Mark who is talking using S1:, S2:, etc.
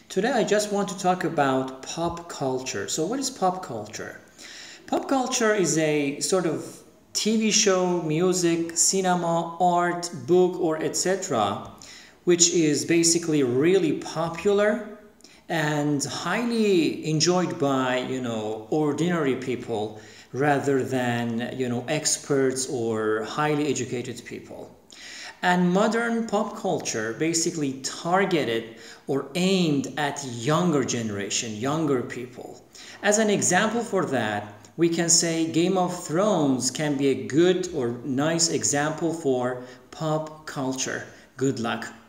S1: Today I just want to talk about pop culture. So what is pop culture? Pop culture is a sort of TV show, music, cinema, art, book, or etc., which is basically really popular and highly enjoyed by, ordinary people rather than, experts or highly educated people. And modern pop culture basically targeted or aimed at younger generation, younger people. As an example for that, we can say Game of Thrones can be a good or nice example for pop culture. Good luck.